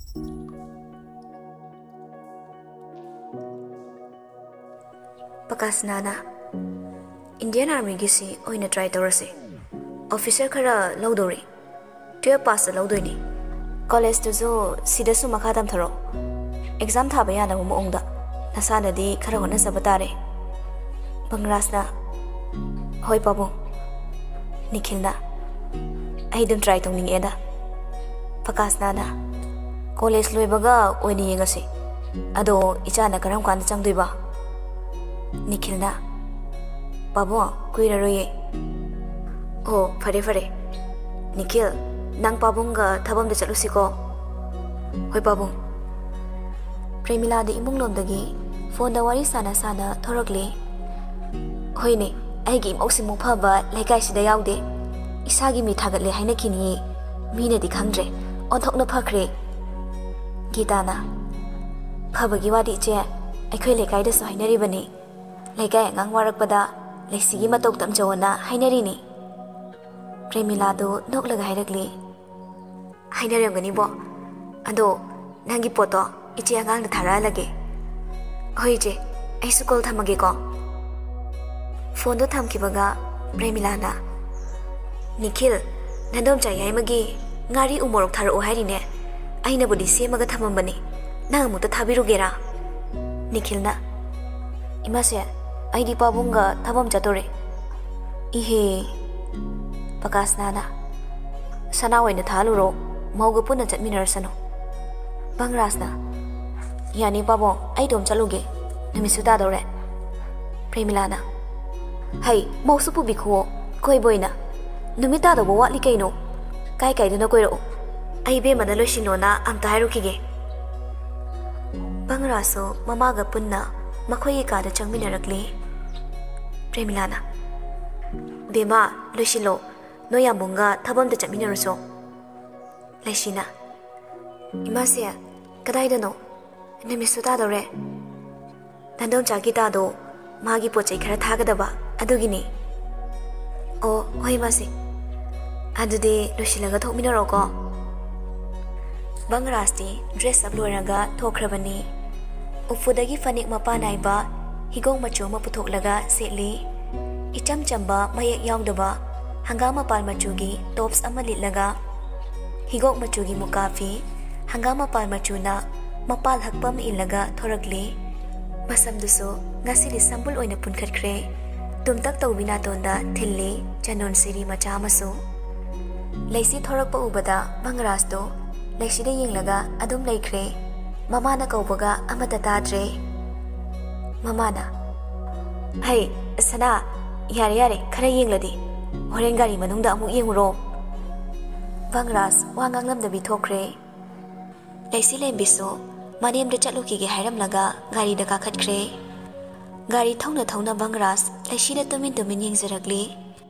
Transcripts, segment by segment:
Pakasnana Indian Army gisi oina try tawrase officer khara lawdori 12 pass lawdoini college to zo sida su makadam tharo exam thaba yana mo ongda nasana di khara hona sabatare bangrasna hoi pabu nikhilna ai dum try tong ning eda Pakasnana college loibaga oini yengase ado ichana karam kan changduiba Nikhilna Babu kuiraroye Oh fare fare Nikhil nang pabunga thabam da chalusiko Hoi pabu Premila de imung lomdagi phone da wari sana thorokle Hoi ne aigi moksimu phaba laikai sida yaude isagi mi thagatle haina kini mina di khangdre onthokna phakre Gitana phabagi wadi che aikhoi laikai da so hainari bani Laikai ngang warakpada laisigi matok tam jawana hainari ni Premila do noklaga hairakli hainaryamgani bo ado nangi poto ichi angang da thara lage hoi je ai su call thamage ko phone do thamkibaga Premila na Nikhil nandom chayai magi ngari umorok tharo hairi ne aina bodi semaga thamambani nang muta thabirugera Nikhil na Imase Aidi pabunga thabam jatore Ihe Pakasnana Sana waina thaluro mauga puna chatminarasano Bangrasna Yani pabo aidom chaluge namisuta dore Premilana Hai mausu pu bikho koi boina numita do watli kaino kai kai duna koiro ai be manalo shinona amta hairukige Bangraso mamaga punna Makhoi ka da changminarakli Premilana Bema Lushilo Noya munga thabam da chaminaruso Laishina Imasia kadai dano namisuta dore Nandom chagita do magi pochai khara thagadaba adugini O hoi masi Adude Lushilaga thokminaroko Bangrasti dress up loiraga thokrabani Ufudagi fanik mapa naiba higong macho maputhok-laga setli icham chamba mayak yaudaba hangam mapal machugi tops ama litlaga higong machugi mukafi hangam mapal machuna mapal hakpam ilaga thorakli masamduso ngasili sambul oina punkhatkre tumtak tawbina tonda thilli chanon siri macha maso laisi thorakpa ubada Bangrasdo laisida yenglaga adum laikre Mamana kaubaga amata tadre Mamana Hai sana yare khara yengladi horen gari manungda amu yenguro Bangras wangang lamdabi thokre Laisi lembiso manemda chatluki ge hairamlaga gari da kakhatkre Gari thongna Bangras laisida tumin yengjaragli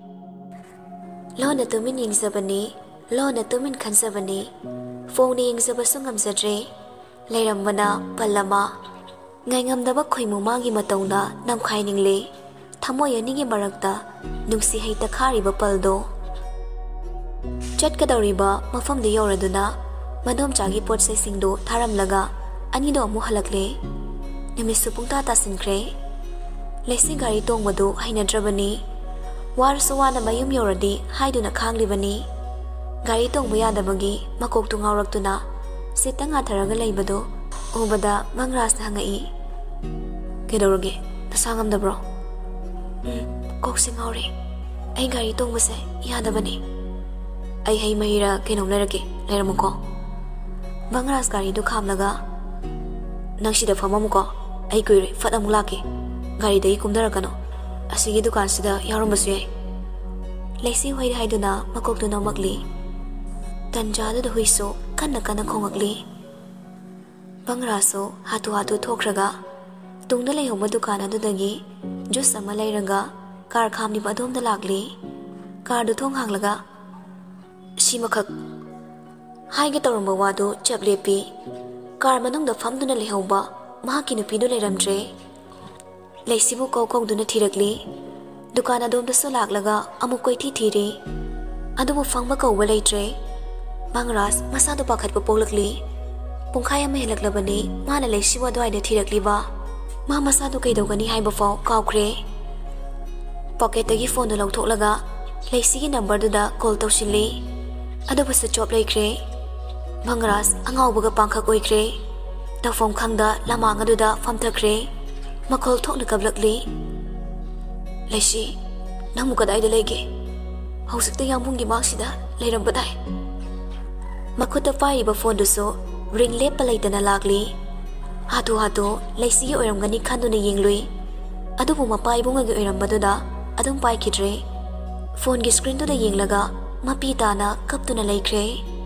Lona tumin yengzabani Lona tumin khansabani Phone yengzabasu ngamjadre Lairambana Pallama Ngaingamdaba khoimumagi matawna namkhainingle thamoyanigi marakta nungsi heita khariba paldo chatkadawriba mafamda yauraduna madom chagi potsai singdo tharamlaga anido amu halakle nimisu pungta tasinkre lesi gari tongmadu hainadrabani warsu wana mayum yauradi haiduna khanglibani gari tongba yadabagi makoktu ngauraktuna Sitang atharaga laibado ubada Bangrasna hangai Kedawrage tasangam da bro Koksing aure Ai gari tongbase yadabani Ai hai mahira kenom lerake leramuko Bangras gari du khamlaga Nangshida famamuko Ai kuire fat amuk lake Gari dai kumdarakano Asigi dukan sida yaurumbasu yai Laisi hoide haiduna makoktu namakli Tanjada da huiso kana khongakli Bangraso hatu thokraga tungda leihoma dukana dudagi juice ama leiraga car khamni badom da lagli car du thong hanglaga simakhak haige toramba wadu chaplepi car manung da famduna lehoba mahaki nupi du leiramdre leisibu kau duna thirakli dukana dom da so laglaga amuk koi thiri adubu fangba kauba leitre Bangras masado pakhat pa polakli Pungkai ama helaklabani mana leisi wadwaida thirakliba ma masadu kaidogani haiba faw kawkhre pocket tagi phone do lawthoklaga leisi gi number duda call tawsili adubu se job laikre Bangras angawbaga pangkhak oikre tawfom khangda lamang aduda famthakre makhol thokna kablakli leisi namu kadai da lege hausikta yambungi maksida leiram badai makuta paiba phone du so ring lep palaitana lagli hatu hatu leisi gi oiramgani khanduna yenglui adubu mapai bunga gi oirambaduna adum pai khidre phone gi screen du da yenglaga mapi tana kaptuna laikre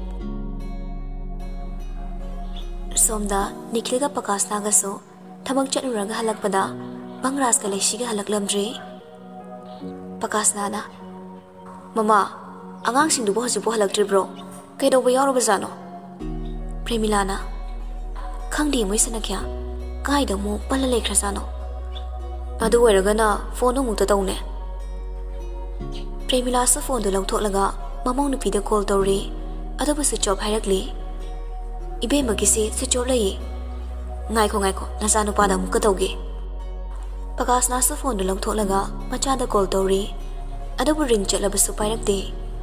somda nikliga pakasna ga so thamang chaturaga halakpada Bangras ka leisi ga halaklamdri pakasna na mama angang sing du bo hasu bo halakdri bro kaido bo yaro bazano Premilana khangdi moi sanakya kai da mo palale khrasano adu weragana phone mu ta tawne Premila sa phone do lawthoklaga mamong nupi da call tawri adu bu switch off hairakli ibe magisi switch off lai ngai ko nasanu pada mu ka tawge Pakasna sa phone do lawthoklaga macha da call tawri adu bu ring chatla su pairakte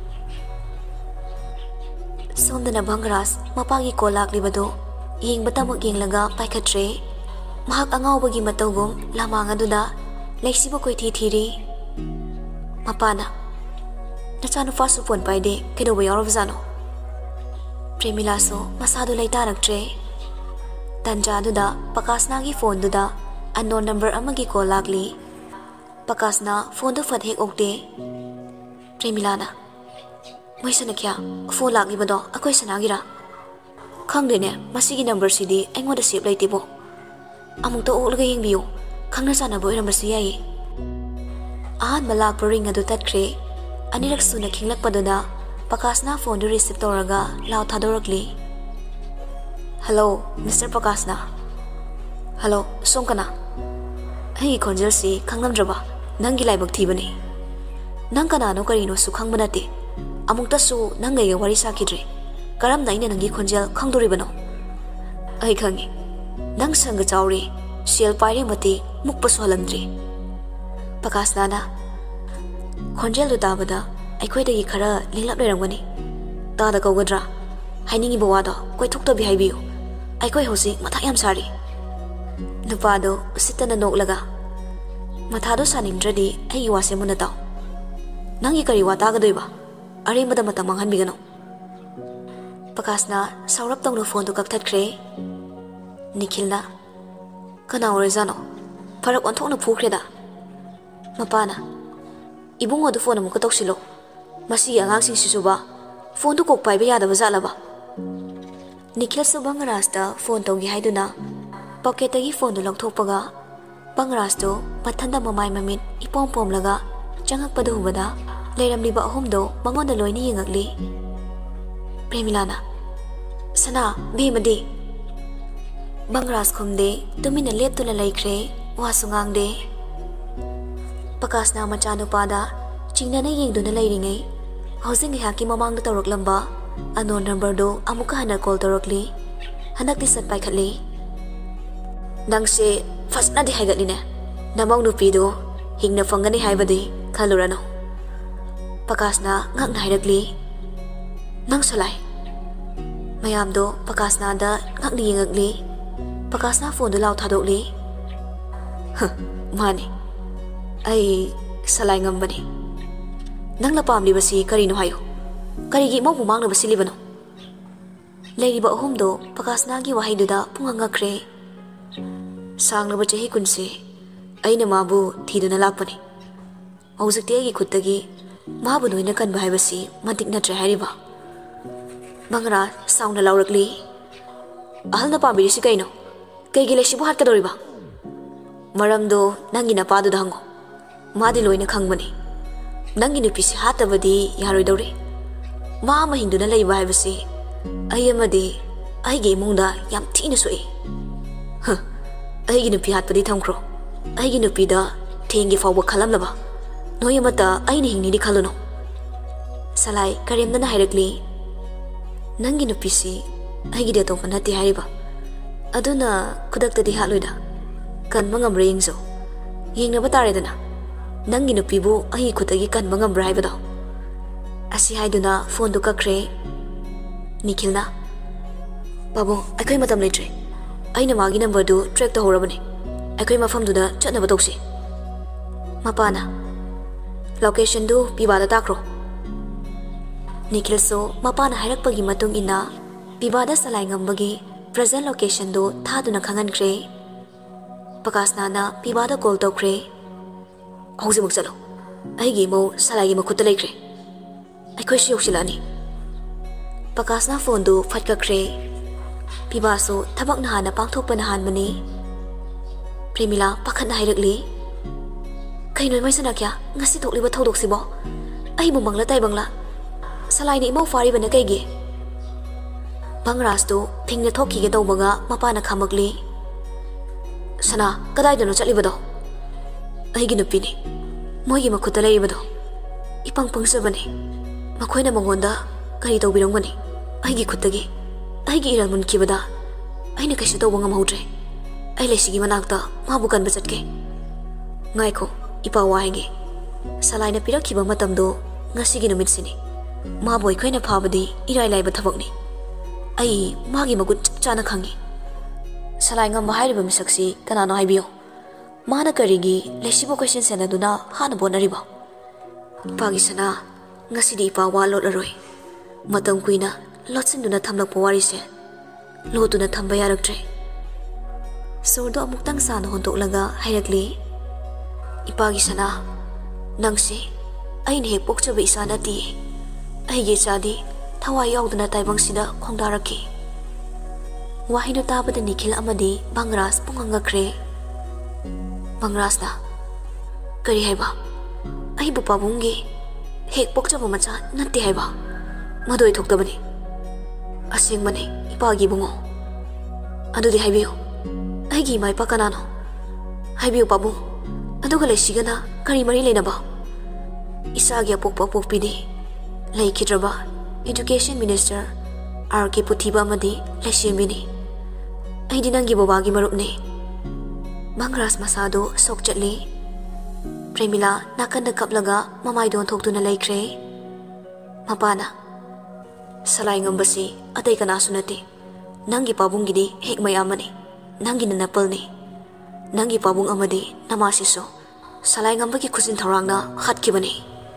Somdana Bangras mapagi kolak libado yeng batamok yenglaga paikhatre mahak angawbagi matawgum lamang aduda leisibo koi thiri mapana nachanu fasu phone paide kedo bo yaro bazano Premila so masadu leitaraktre tanja aduda Pakasna gi phone duda unknown number amagi kolakli Pakasna phone du phat hek okte Premilana Moi sanakya phone lagli bado akoi sanagira khangdene masigi number sidi aingoda save laitebo amuk to olaga yengbiyo khangna sana bo irambasu yai ahan malak ring adu tatkre anirak suna khinglak padona Pakasna phone du receive toraga law thadorakli Hello Mr Pakasna Hello songkana ai khonjel si khangnamdraba nangi laibak thibani nang kana no karino su khangbanate amukta su nangai ga wari sakidre karam daina nangi khonjel khangdori bano ai khangi nang sanga chawri sel paire mati mukpa solandri Pakasna na khonjel du tabada aikhoi dagi khara linglap leramgani ta da kawgadra hainingi bawada koi thukta bi haibiyo aikhoi hosi matha yam sari nupado sitana noklaga matha do saningdradi ai wase muna taw nangi kari wata ga doiba Ari mada mata manghan bigano Pakasna saurap tawno phone to kakthatre Nikhilna kana orizano farak onthokna phukreda mapana ibungo do phone amuka tawsilo masi angang sing sisuba phone to kok paiba yada bazalaba Nikhil so Bangras da phone tawgi haiduna pocket agi phone do lawthokpaga Bangras do mathanda mamai mamit ipom pom laga changak padu hubada Leiramliba ahumdo mangonda loini yengakli Premilana Sana bimadi Bangras khomde tumina leptuna laikre wasungangde Pakasna machanu pada chingnana yengduna lairingai housing haki mamangda tawraklamba unknown number do amuka hana call tawrakli hanakli sat paikhatli Nangse fasna di haigatline namang nupi do hingna fangani haibadi khalurano Pakasna ngak nairakli nang salai mayam do Pakasna da ngak ni yengakli Pakasna phone do law thadokli mani ai salai ngambani nang la pamli basi kari no hayo kari gi mo bumang na basi libano leiri ba hum do Pakasna gi wahai do da punganga kre sang na bache hi kunse aina mabu thiduna lakpani hojikte gi khutagi mabu noina kan bahai basi matik na tre hariba Bangra sound na laurakli ahal na pambi si kaino kay gile si buhat ka doriba maram do nangi na padu dango madi loina khangmani nangi nupi si hatabadi yaroi dori ma mahindu na lay bahai basi ayamadi ay ge mungda yam thina soi ay gi nupi hatpadi thamkro ay gi nupi da thengi fawba khalam laba Noyamata ay hingni di khaluno Salai karimna na hairakli Nangi nupisi ꯑꯩꯒꯤꯗꯤ ꯑꯇꯣꯞꯄ ꯅꯠꯇꯦ ꯍꯥꯏꯔꯤꯕ ꯑꯗꯨꯅ ꯈꯨꯗꯛꯇꯗꯤ ꯍꯥꯠꯂꯣꯏꯗ ꯀꯟꯕ ꯉꯝꯕ꯭ꯔꯥ ꯌꯦꯡꯖꯧ ꯌꯦꯡꯅꯕ ꯇꯥꯔꯦꯗꯅ ꯅꯪꯒꯤ ꯅꯨꯄꯤꯕꯨ ꯑꯩꯒꯤ ꯈꯨꯠꯇꯒꯤ ꯀꯟꯕ ꯉꯝꯕ꯭ꯔꯥ ꯍꯥꯏꯕꯗꯣ ꯑꯁꯤ ꯍꯥꯏꯗꯨꯅ ꯐꯣꯟꯗꯨ ꯀꯛꯈ꯭ꯔꯦ ꯅꯤꯈꯤꯜꯅ ꯄꯥꯕꯨꯡ ꯑꯩꯈꯣꯏ ꯃꯇꯝ ꯂꯩꯇ꯭ꯔꯦ ꯑꯩꯅ ꯃꯥꯒꯤ ꯅꯝꯕꯔꯗꯨ ꯇ꯭ꯔꯦꯛ ꯇꯧꯍꯧꯔꯕꯅꯤ ꯑꯩꯈꯣꯏ ꯃꯐꯝꯗꯨꯗ ꯆꯠꯅꯕ ꯇꯧꯁꯤ ꯃꯄꯥꯅ ꯂꯣꯀꯦꯁꯟꯗꯨ ꯄꯤꯕꯥꯗ ꯇꯥꯛꯈ꯭ꯔꯣ ꯅꯤꯈꯤꯜꯁꯨ ꯃꯄꯥꯅ ꯍꯥꯏꯔꯛꯄꯒꯤ ꯃꯇꯨꯡ ꯏꯟꯅ ꯄꯤꯕꯥꯗ ꯁꯂꯥꯏꯉꯝꯕꯒꯤ ꯄ꯭ꯔꯖꯦꯟ ꯂꯣꯀꯦꯁꯟꯗꯨ ꯊꯥꯗꯨꯅ ꯈꯪꯍꯟꯈ꯭ꯔꯦ ꯄꯀꯥꯁꯅꯥꯅ ꯄꯤꯕꯥꯗ ꯀꯣꯜ ꯇꯧꯈ꯭ꯔꯦ ꯍꯧꯖꯤꯛꯃꯛ ꯆꯠꯂꯣ ꯑꯩꯒꯤ ꯏꯃꯧ ꯁꯂꯥꯏꯒꯤ ꯃꯈꯨꯠꯇ ꯂꯩꯈ꯭ꯔꯦ ꯑꯩꯈꯣꯏꯁꯨ ꯌꯧꯁꯤꯜꯂꯛꯑꯅꯤ ꯄꯀꯥꯁꯅ ꯐꯣꯟꯗꯨ ꯐꯠꯀꯈ꯭ꯔꯦ ꯄꯤꯕꯥꯁꯨ ꯊꯕꯛ ꯅꯍꯥꯟꯅ ꯄꯥꯡꯊꯣꯛꯄꯅ ꯍꯥꯟꯕꯅꯤ ꯄ꯭ꯔꯦꯃꯤꯂꯥ ꯄꯥꯈꯠꯅ ꯍꯥꯏꯔꯛꯂꯤ ꯀꯩꯅꯣ ꯃꯩꯁꯅꯥꯈ꯭ꯌꯥ ꯉꯁꯤ ꯊꯣꯛꯂꯤꯕ ꯊꯧꯗꯣꯛꯁꯤꯕꯣ ꯑꯩꯕꯨ ꯃꯪꯂ ꯇꯥꯏꯕꯪꯂꯥ ꯁꯂꯥꯏꯅ ꯏꯃꯧ ꯐꯥꯔꯤꯕꯅ ꯀꯩꯒꯤ ꯕꯪꯔꯥꯖꯇꯨ ꯊꯤꯡꯅ ꯊꯣꯛꯈꯤꯒꯦ ꯇꯧꯕꯒ ꯃꯄꯥꯅ ꯈꯥꯝꯃꯛꯂꯤ ꯁꯅꯥ ꯀꯗꯥꯏꯗꯅꯣ ꯆꯠꯂꯤꯕꯗꯣ ꯑꯩꯒꯤ ꯅꯨꯄꯤꯅꯤ ꯃꯣꯏꯒꯤ ꯃꯈꯨꯠꯇ ꯂꯩꯔꯤꯕꯗꯣ ꯏꯄꯪ ꯄꯪꯖꯕꯅꯤ ꯃꯈꯣꯏꯅ ꯃꯉꯣꯟꯗ ꯀꯔꯤ ꯇꯧꯕꯤꯔꯝꯒꯅꯤ ꯑꯩꯒꯤ ꯈꯨꯠꯇꯒꯤ ꯑꯩꯒꯤ ꯏꯔꯜ ꯃꯨꯟꯈꯤꯕꯗ ꯑꯩꯅ ꯀꯩꯁꯨ ꯇꯧꯕ ꯉꯝꯍꯧꯗ꯭ꯔꯦ ꯑꯩ ꯂꯩꯁꯤꯒꯤ ꯃꯅꯥꯛꯇ ꯃꯥꯕꯨ ꯀꯟꯕ ꯆꯠꯀꯦ ꯉꯥꯏꯈꯣ ꯏꯄꯥ ꯋꯥꯍꯩꯒꯦ ꯁꯂꯥꯏꯅ ꯄꯤꯔꯛꯈꯤꯕ ꯃꯇꯝꯗꯣ ꯉꯁꯤꯒꯤ ꯅꯨꯃꯤꯠꯁꯤꯅꯤ ꯃꯥꯕꯨ ꯑꯩꯈꯣꯏꯅ ꯐꯥꯕꯗꯤ ꯏꯔꯥꯏ ꯂꯥꯏꯕ ꯊꯕꯛꯅꯤ ꯑꯩ ꯃꯥꯒꯤ ꯃꯒꯨꯟ ꯆꯞ ꯆꯥꯅ ꯈꯪꯉꯤ ꯁꯂꯥꯏ ꯉꯝꯕ ꯍꯥꯏꯔꯤꯕ ꯃꯤꯁꯛꯁꯤ ꯀꯅꯥꯅꯣ ꯍꯥꯏꯕꯤꯌꯨ ꯃꯥꯅ ꯀꯔꯤꯒꯤ ꯂꯩꯁꯤꯕꯨ ꯀꯣꯏꯁꯦꯟ ꯁꯦꯟꯅꯗꯨꯅ ꯍꯥꯟꯅ ꯕꯣꯠꯅꯔꯤꯕ ꯏꯄꯥꯒꯤ ꯁꯅꯥ ꯉꯁꯤꯗꯤ ꯏꯄꯥ ꯋꯥ ꯂꯣꯠꯂꯔꯣꯏ ꯃꯇꯝ ꯀꯨꯏꯅ ꯂꯣꯠꯁꯤꯟꯗꯨꯅ ꯊꯝꯂꯛꯄ ꯋꯥꯔꯤꯁꯦ ꯂꯣꯠꯇꯨꯅ ꯊꯝꯕ ꯌꯥꯔꯛꯇ꯭ꯔꯦ ꯁꯣꯔꯗꯣ ꯑꯃꯨꯛꯇꯪ ꯁꯥꯅ ꯍꯣꯟꯗꯣꯛꯂꯒ ꯍꯥꯏꯔꯛꯂꯤ ꯏꯄꯥꯒꯤ ꯁꯅꯥ ꯅꯪꯁꯤ ꯑꯩꯅ ꯍꯦꯛ ꯄꯣꯛꯆꯕ ꯏꯆꯥ ꯅꯠꯇꯤꯌꯦ ꯑꯩꯒꯤ ꯏꯆꯥꯗꯤ ꯊꯋꯥꯏ ꯌꯥꯎꯗꯨꯅ ꯇꯥꯏꯕꯪꯁꯤꯗ ꯈꯣꯡꯗꯥꯔꯛꯈꯤ ꯋꯥꯍꯩꯗꯨ ꯇꯥꯕꯗ ꯅꯤꯈꯤꯜ ꯑꯃꯗꯤ ꯕꯪꯔꯥꯖ ꯄꯨꯡꯉꯪꯉꯛꯈ꯭ꯔꯦ ꯕꯪꯔꯥꯖꯅ ꯀꯔꯤ ꯍꯥꯏꯕ ꯑꯩꯕꯨ ꯄꯥꯕꯨꯡꯒꯤ ꯍꯦꯛ ꯄꯣꯛꯆꯕ ꯃꯆꯥ ꯅꯠꯇꯦ ꯍꯥꯏꯕ ꯃꯗꯨ ꯑꯣꯏꯊꯣꯛꯇꯕꯅꯤ ꯑꯁꯦꯡꯕꯅꯤ ꯏꯄꯥꯒꯤ ꯏꯕꯨꯡꯉꯣ ꯑꯗꯨꯗꯤ ꯍꯥꯏꯕꯤꯌꯨ ꯑꯩꯒꯤ ꯏꯃꯥ ꯏꯄꯥ ꯀꯅꯥꯅꯣ ꯍꯥꯏꯕꯤꯌꯨ ꯄꯥꯕꯨꯡ ꯑꯗꯨꯒ ꯂꯩꯁꯤꯒꯅ ꯀꯔꯤ ꯃꯔꯤ ꯂꯩꯅꯕ ꯏꯁꯥꯒꯤ ꯑꯄꯣꯛꯄ ꯑꯄꯣꯛꯄꯤꯗꯤ ꯂꯩꯈꯤꯗ꯭ꯔꯕ ꯏꯗꯨꯀꯦꯁꯟ ꯃꯤꯅꯤꯁꯇꯔ R.K. ꯄꯨꯊꯤꯕ ꯑꯃꯗꯤ ꯂꯩꯁꯦꯝꯕꯤꯅꯤ ꯑꯩꯗꯤ ꯅꯪꯒꯤ ꯕꯕꯥꯒꯤ ꯃꯔꯨꯞꯅꯤ ꯕꯪꯔꯥꯖ ꯃꯁꯥꯗꯨ ꯁꯣꯛ ꯆꯠꯂꯤ ꯄ꯭ꯔꯦꯃꯤꯂꯥ ꯅꯥꯀꯟꯗ ꯀꯞꯂꯒ ꯃꯃꯥꯏꯗꯣ ꯑꯣꯟꯊꯣꯛꯇꯨꯅ ꯂꯩꯈ꯭ꯔꯦ ꯃꯄꯥꯅ ꯁꯂꯥꯏ ꯉꯝꯕꯁꯤ ꯑꯇꯩ ꯀꯅꯥꯁꯨ ꯅꯠꯇꯦ ꯅꯪꯒꯤ ꯄꯥꯕꯨꯡꯒꯤꯗꯤ ꯍꯦꯛ ꯃꯌꯥꯝꯕꯅꯤ ꯅꯪꯒꯤꯅ ꯅꯄꯜꯅꯤ ꯅꯪꯒꯤ ꯄꯥꯕꯨꯡ ꯑꯃꯗꯤ ꯅꯃꯥꯁꯤꯁꯨ ꯁꯂꯥꯏ ꯉꯝꯕꯒꯤ ꯈꯨꯖꯤꯟ ꯊꯧꯔꯥꯡꯅ ꯍꯥꯠꯈꯤꯕꯅꯤ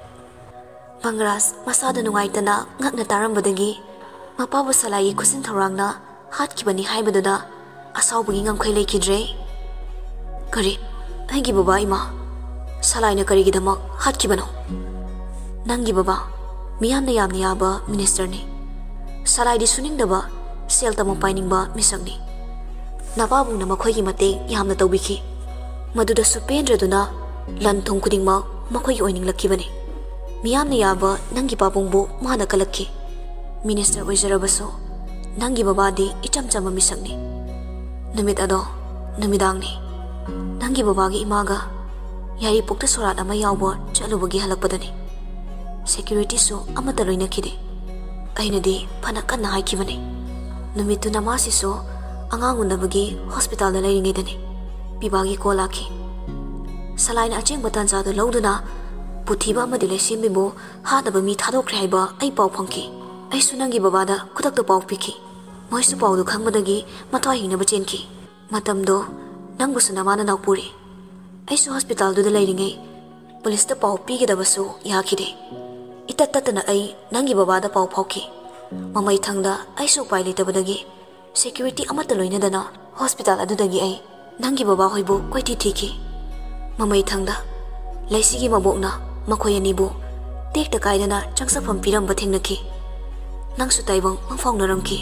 ꯕꯪꯔꯥꯖ ꯃꯁꯥꯗ ꯅꯨꯡꯉꯥꯏꯇꯅ ꯉꯛꯅ ꯇꯥꯔꯝꯕꯗꯒꯤ ꯃꯄꯥꯕꯨ ꯁꯂꯥꯏꯒꯤ ꯈꯨꯖꯤꯟ ꯊꯧꯔꯥꯡꯅ ꯍꯥꯠꯈꯤꯕꯅꯤ ꯍꯥꯏꯕꯗꯨꯗ ꯑꯁꯥꯎꯕꯒꯤ ꯉꯝꯈꯩ ꯂꯩꯈꯤꯗ꯭ꯔꯦ ꯀꯔꯤ ꯑꯩꯒꯤ ꯕꯕꯥ ꯏꯃꯥ ꯁꯂꯥꯏꯅ ꯀꯔꯤꯒꯤꯗꯃꯛ ꯍꯥꯠꯈꯤꯕꯅꯣ ꯅꯪꯒꯤ ꯕꯕꯥ ꯃꯤꯌꯥꯝꯅ ꯌꯥꯝꯅ ꯌꯥꯕ ꯃꯤꯅꯤꯁꯇꯔꯅꯤ ꯁꯂꯥꯏꯗꯤ ꯁꯨꯅꯤꯡꯗꯕ ꯁꯦꯜ ꯇꯃꯛ ꯄꯥꯏꯅꯤꯡꯕ ꯃꯤꯁꯛꯅꯤ ꯅꯄꯥꯕꯨꯡꯅ ꯃꯈꯣꯏꯒꯤ ꯃꯇꯦꯡ ꯌꯥꯝꯅ ꯇꯧꯕꯤꯈꯤ ꯃꯗꯨꯗꯁꯨ ꯄꯦꯟꯗ꯭ꯔꯗꯨꯅ ꯂꯟ ꯊꯨꯝ ꯈꯨꯗꯤꯡꯃꯛ ꯃꯈꯣꯏꯒꯤ ꯑꯣꯏꯅꯤꯡꯂꯛꯈꯤꯕꯅꯤ ꯃꯤꯌꯥꯝꯅ ꯌꯥꯕ ꯅꯪꯒꯤ ꯄꯥꯕꯨꯡꯕꯨ ꯃꯥꯅ ꯀꯜꯂꯛꯈꯤ ꯃꯤꯅꯤꯁꯇꯔ ꯑꯣꯏꯖꯔꯕꯁꯨ ꯅꯪꯒꯤ ꯕꯕꯥꯗꯤ ꯏꯆꯝ ꯆꯝꯕ ꯃꯤꯁꯛꯅꯤ ꯅꯨꯃꯤꯠ ꯑꯗꯣ ꯅꯨꯃꯤꯗꯥꯡꯅꯤ ꯅꯪꯒꯤ ꯕꯕꯥꯒꯤ ꯏꯃꯥꯒ ꯌꯥꯏꯔꯤꯄꯣꯛꯇ ꯁꯣꯔꯥꯠ ꯑꯃ ꯌꯥꯎꯕ ꯆꯠꯂꯨꯕꯒꯤ ꯍꯜꯂꯛꯄꯗꯅꯤ ꯁꯦꯀ꯭ꯌꯨꯔꯤꯇꯤꯁꯨ ꯑꯃꯠꯇ ꯂꯣꯏꯅꯈꯤꯗꯦ ꯑꯩꯅꯗꯤ ꯐꯅ ꯀꯟꯅ ꯍꯥꯏꯈꯤꯕꯅꯤ ꯅꯨꯃꯤꯠꯇꯨ ꯅꯃꯥꯁꯤꯁꯨ ꯑꯉꯥꯡ ꯎꯅꯕꯒꯤ ꯍꯣꯁꯄꯤꯇꯥꯜꯗ ꯂꯩꯔꯤꯉꯩꯗꯅꯤ ꯄꯤꯕꯥꯒꯤ ꯀꯣꯜ ꯂꯥꯛꯈꯤ ꯁꯂꯥꯏꯅ ꯑꯆꯦꯡꯕ ꯇꯥꯟꯖꯥꯗꯨ ꯂꯧꯗꯨꯅ ꯄꯨꯊꯤꯕ ꯑꯃꯗꯤ ꯂꯩꯁꯦꯝꯕꯤꯕꯨ ꯍꯥꯠꯅꯕ ꯃꯤ ꯊꯥꯗꯣꯛꯈ꯭ꯔꯦ ꯍꯥꯏꯕ ꯑꯩ ꯄꯥꯎ ꯐꯪꯈꯤ ꯑꯩꯁꯨ ꯅꯪꯒꯤ ꯕꯕꯥꯗ ꯈꯨꯗꯛꯇ ꯄꯥꯎ ꯄꯤꯈꯤ ꯃꯣꯏꯁꯨ ꯄꯥꯎꯗꯨ ꯈꯪꯕꯗꯒꯤ ꯃꯊ꯭ꯋꯥꯏ ꯍꯤꯡꯅꯕ ꯆꯦꯟꯈꯤ ꯃꯇꯝꯗꯣ ꯅꯪꯕꯨꯁꯨ ꯅꯃꯥꯅ ꯅꯥꯎꯄꯨꯔꯤ ꯑꯩꯁꯨ ꯍꯣꯁꯄꯤꯇꯥꯜꯗꯨꯗ ꯂꯩꯔꯤꯉꯩ ꯄꯨꯂꯤꯁꯇ ꯄꯥꯎ ꯄꯤꯒꯗꯕꯁꯨ ꯌꯥꯈꯤꯗꯦ ꯏꯇꯠ ꯇꯠꯇꯅ ꯑꯩ ꯅꯪꯒꯤ ꯕꯕꯥꯗ ꯄꯥꯎ ꯐꯥꯎꯈꯤ ꯃꯃꯩꯊꯪꯗ ꯑꯩꯁꯨ ꯎꯄꯥꯏ ꯂꯩꯇꯕꯗꯒꯤ ꯁꯦꯀ꯭ꯌꯨꯔꯤꯇꯤ ꯑꯃꯠꯇ ꯂꯣꯏꯅꯗꯅ ꯍꯣꯁꯄꯤꯇꯥꯜ ꯑꯗꯨꯗꯒꯤ ꯑꯩ ꯅꯪꯒꯤ ꯕꯕꯥ ꯍꯣꯏꯕꯨ ꯀꯣꯏꯊꯤ ꯊꯤꯈꯤ ꯃꯃꯩꯊꯪꯗ ꯂꯩꯁꯤꯒꯤ ꯃꯕꯣꯛꯅ ꯃꯈꯣꯏ ꯑꯅꯤꯕꯨ ꯇꯦꯛꯇ ꯀꯥꯏꯗꯅ ꯆꯪꯁꯛꯐꯝ ꯄꯤꯔꯝꯕ ꯊꯦꯡꯅꯈꯤ ꯅꯪꯁꯨ ꯇꯥꯏꯕꯪ ꯃꯪꯐꯥꯎꯅꯔꯝꯈꯤ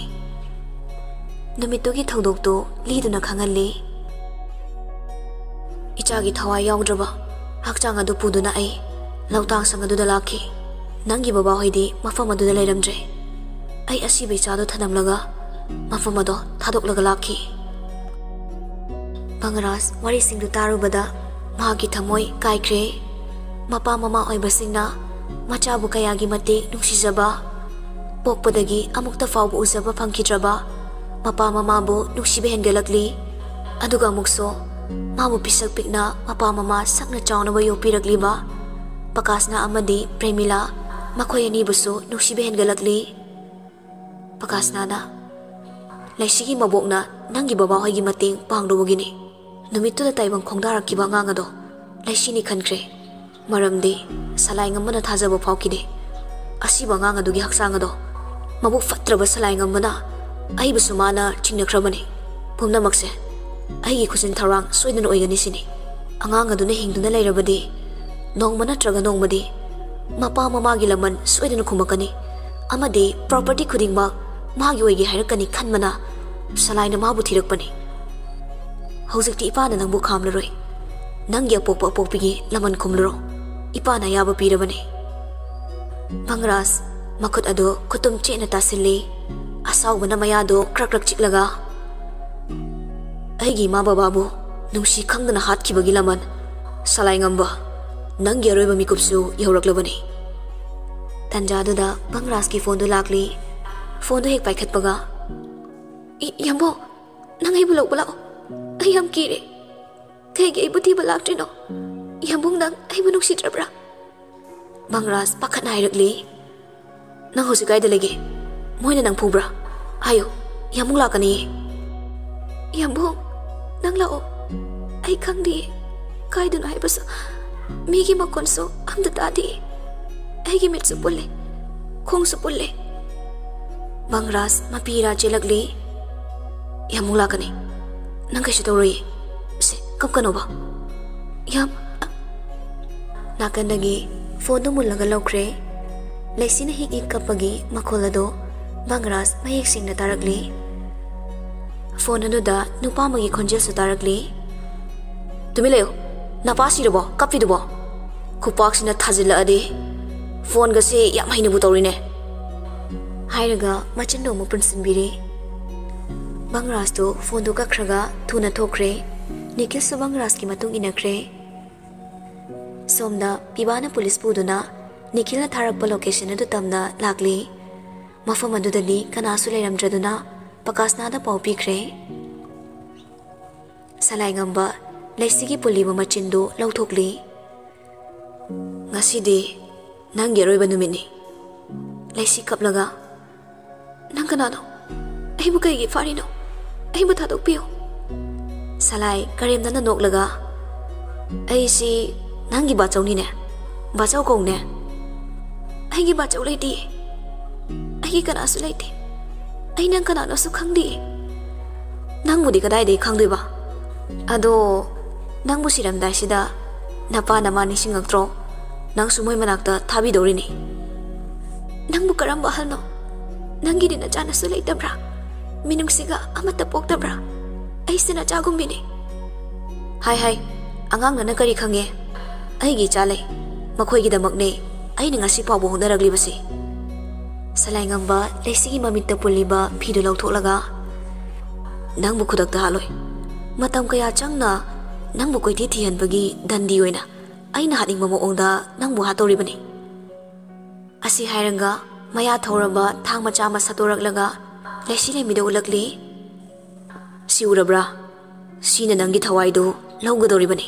ꯅꯨꯃꯤꯠꯇꯨꯒꯤ ꯊꯧꯗꯣꯛꯇꯨ ꯂꯤꯗꯨꯅ ꯈꯪꯍꯜꯂꯤ ꯏꯆꯥꯒꯤ ꯊꯋꯥꯏ ꯌꯥꯎꯗ꯭ꯔꯕ ꯍꯛꯆꯥꯡ ꯑꯗꯨ ꯄꯨꯗꯨꯅ ꯑꯩ ꯂꯧꯇꯥꯡꯁꯪ ꯑꯗꯨꯗ ꯂꯥꯛꯈꯤ ꯅꯪꯒꯤ ꯕꯕꯥ ꯍꯣꯏꯗꯤ ꯃꯐꯝ ꯑꯗꯨꯗ ꯂꯩꯔꯝꯗ꯭ꯔꯦ ꯑꯩ ꯑꯁꯤꯕ ꯏꯆꯥꯗꯣ ꯊꯅꯝꯂꯒ ꯃꯐꯝ ꯑꯗꯣ ꯊꯥꯗꯣꯛꯂꯒ ꯂꯥꯛꯈꯤ ꯕꯪꯔꯥꯖ ꯋꯥꯔꯤꯁꯤꯡꯗꯨ ꯇꯥꯔꯨꯕꯗ ꯃꯍꯥꯛꯀꯤ ꯊꯃꯣꯏ ꯀꯥꯏꯈ꯭ꯔꯦ ꯃꯄꯥ ꯃꯃꯥ ꯑꯣꯏꯕꯁꯤꯡꯅ ꯃꯆꯥꯕꯨ ꯀꯌꯥꯒꯤ ꯃꯇꯤꯛ ꯅꯨꯡꯁꯤꯖꯕ Pokpadagi amukta faubu uzaba phangkidraba mapa mamabu nuksiba hengalakli aduga amukso mabu pisak pikna mapa mama sakna chawnaba yopiragliba Pakasna amadi Premila makhoi ani busu nuksiba hengalakli Pakasna na laisigi mabokna nangi baba hoigi mating pangdobogini numittu da taibang khongdarakiba ngangado laisini khankre maramdi salai ngamana thajaba phawkide asiba ngangadugi haksangado mabuk fatraba salai ngamana ai busu mana chingnakrabani pumnamakse aigi khusin tharang soidana oigani sini angangaduna hingduna leirabadi nongma natraga nongmadi mapa mamagi laman soidana khumakani amadi property khudingma magi oigi hairakani khanmana salaina mabu thirakpani hojikti ipana nangbu khamlaroi nangya pokpa pokpigi laman khumlro ipana yaba pirabani Bangras makut ado kutum chena tasili asaw bana mayado krak chiklaga aigi ma bababu nungsi khangdana hatkibagi laman salai ngamba nang yaroiba mikupsu yauraklabani tanjaduda Bangras ki phone do lakli phone do hek paikhatpaga yambo nang ai bulok bulao ai am kire kege ai buti balaktrino yambung nang ai bunuk sitrabra Bangras pakhat nairakli nang hosi kai delege moina nang phubra ayo yamung lakani yambung nang lao ai khangdi kai dun ai bas migi makonso amda tadi ai gi mit supulle khong supulle Bangras mapira chelakli yamung lakani nang kai sitoroi se kapkanoba yam nakandagi phone mulaga lokre laisina hik ik kapagi makholado Bangras mayek singna tarakli phone anuda nupa magi khonjel su tarakli tumileo napasi robo kapi dubo kupak sina thajila ade phone ga se yam haina bu torine hairaga machindo mu prinsinbiri Bangras to phone do kakhraga thuna thokre Nikhil su Bangras ki matung inakre Somda Pibana police puduna Nikhil na tharakpa location adu tamna lakli mafam adudani kanasu leiramdraduna Pakasna da pau pikre salai ngamba laisigi puliba machindo lauthokli ngasidi nang yeroiba numini laisi kaplaga nang kanano ai bu kai gi farino ai bu thadok piyo salai karem dana noklaga ai si nangi bachau ni ne bachau kong ne ai gi bachau leiti ai gi kana su leiti ai nang kana no su khangdi nang mudi kadai de khangdoi ba ado nang bu siram dai sida napa namani singaktro nang sumoi manakta thabi dori ni nang bu karam bahal no nangi dina chana su leitabra minung siga amata poktabra ai sina chagum bini hai angang na kari khange aigi chale makhoi gi damakne aini ngasi pabu hondaragli basi salai ngamba leisigi mamitta puliba phidu lautholaga nangbu khudak ta haloi matam kaya changna nangbu koithi thihan bagi dandi oina aina hading mamo ongda nangbu hatori bani asi hairanga maya thoraba thang macha ma satoraklaga leisile mido ulakli siurabra sina nangi thawai do laugadori bani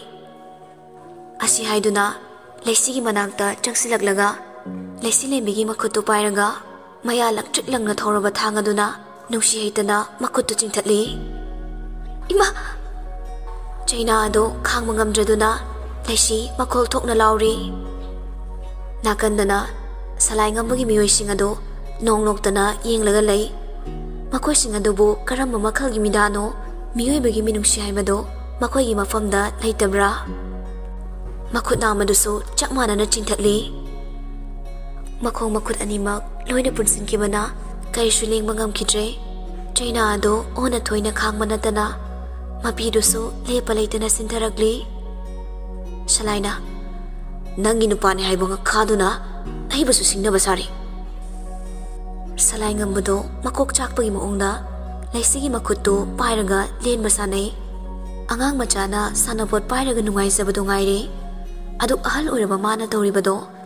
asi haiduna leisigi manakta changsilaklaga leisile migi makhutu pairaga maya lakchik langna thoraba thangaduna nungsi heitana makhutu chingthatli ima chaina ado khang mangamdraduna leisi makhol thokna lauri nakandana salai ngambagi miyoi singado nongloktana yenglaga lei makoi singadobu karamba makhalgi midano miyoi bagi minungsi haibado makoi gi mafamda leitabra Makut nama dusu cak mana na cingthatli Makong makut animak loina punsin kibana kai shuling mangam kidre China ado ona thoina khang manatana mapi dusu lepa leitana sintaragli Salaina nangi nupani haibonga khaduna ai basu singna basari Salai ngambudo makok chakpagi moongda laisigi makuttu pairaga len basanai angang machana sanapot pairaga nungai sabado ngaire Aduk ahal uraba mana tauribado